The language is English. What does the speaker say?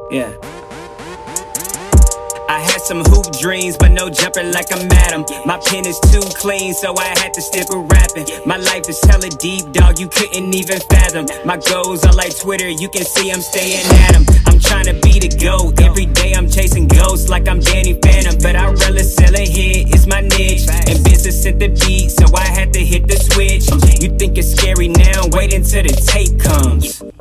Yeah. I had some hoop dreams, but no jumper like I'm Adam. My pen is too clean, so I had to stick with rapping. My life is hella deep, dog, you couldn't even fathom. My goals are like Twitter, you can see I'm staying at 'em. I'm trying to be the GOAT, every day I'm chasing ghosts like I'm Danny Phantom. But I'd rather sell a hit, it's my niche, and business sent the beat, so I had to hit the switch. You think it's scary now, wait until the tape comes.